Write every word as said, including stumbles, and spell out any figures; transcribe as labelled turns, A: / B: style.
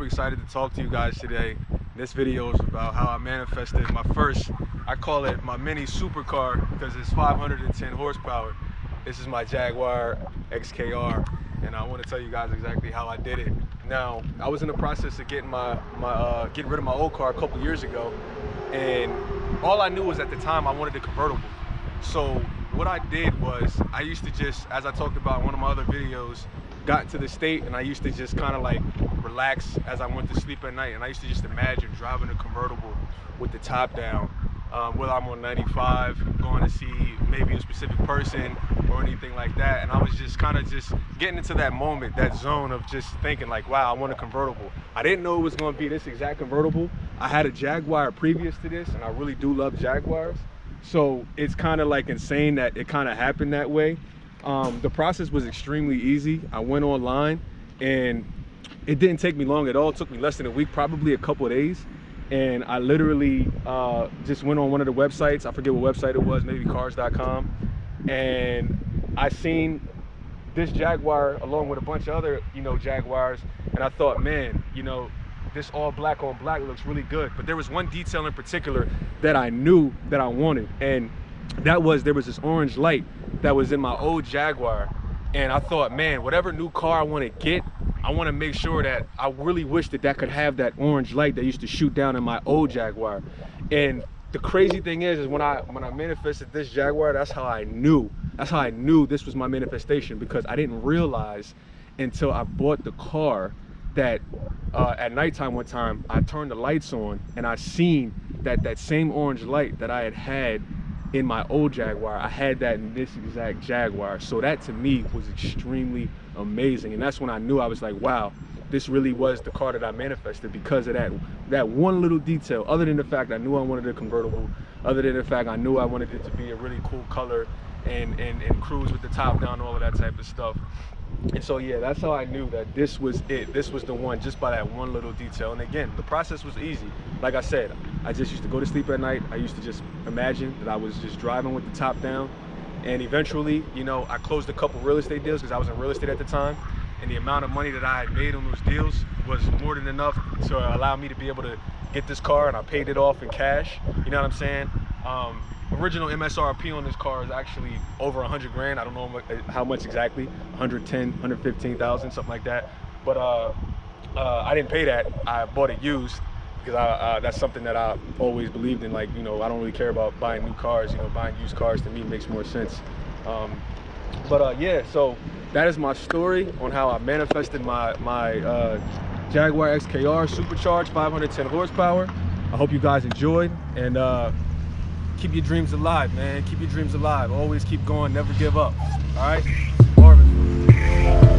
A: super excited to talk to you guys today. This video is about how I manifested my first, I call it my mini supercar because it's five hundred ten horsepower. This is my Jaguar X K R, and I want to tell you guys exactly how I did it. Now, I was in the process of getting my, my uh, getting rid of my old car a couple years ago, and all I knew was at the time I wanted a convertible. So what I did was, I used to just, as I talked about in one of my other videos, got into the state and I used to just kind of like relax as I went to sleep at night, and I used to just imagine driving a convertible with the top down, um, whether I'm on ninety-five, going to see maybe a specific person or anything like that. And I was just kind of just getting into that moment, that zone of just thinking like, wow, I want a convertible. I didn't know it was going to be this exact convertible. I had a Jaguar previous to this, and I really do love Jaguars. So it's kind of like insane that it kind of happened that way. Um, the process was extremely easy. I went online and it didn't take me long at all. It took me less than a week, probably a couple of days. And I literally uh, just went on one of the websites. I forget what website it was, maybe cars dot com. And I seen this Jaguar along with a bunch of other, you know, Jaguars. And I thought, man, you know, this all black on black looks really good. But there was one detail in particular that I knew that I wanted. And that was, there was this orange light that was in my old Jaguar. And I thought, man, whatever new car I want to get, I want to make sure that I really wish that that could have that orange light that used to shoot down in my old Jaguar. And the crazy thing is, is when I when I manifested this Jaguar, that's how I knew. That's how I knew this was my manifestation, because I didn't realize until I bought the car that uh, at nighttime one time, I turned the lights on and I seen that that same orange light that I had had in my old Jaguar, I had that in this exact Jaguar. So that to me was extremely amazing. And that's when I knew, I was like, wow, this really was the car that I manifested, because of that, that one little detail. Other than the fact I knew I wanted a convertible, other than the fact I knew I wanted it to be a really cool color and, and, and cruise with the top down, all of that type of stuff. And so yeah, that's how I knew that this was it. This was the one, just by that one little detail. And again, the process was easy. Like I said, I just used to go to sleep at night. I used to just imagine that I was just driving with the top down. And eventually, you know, I closed a couple real estate deals because I was in real estate at the time. And the amount of money that I had made on those deals was more than enough to allow me to be able to get this car, and I paid it off in cash. You know what I'm saying? Um, original M S R P on this car is actually over a hundred grand. I don't know how much exactly, one hundred ten, one hundred fifteen thousand, something like that. But uh, uh, I didn't pay that. I bought it used because I, uh, that's something that I always believed in. Like, you know, I don't really care about buying new cars. You know, buying used cars to me makes more sense. Um, but uh, yeah, so that is my story on how I manifested my, my uh, Jaguar X K R supercharged, five hundred ten horsepower. I hope you guys enjoyed, and uh, keep your dreams alive, man. Keep your dreams alive. Always keep going, never give up. All right? Marvin.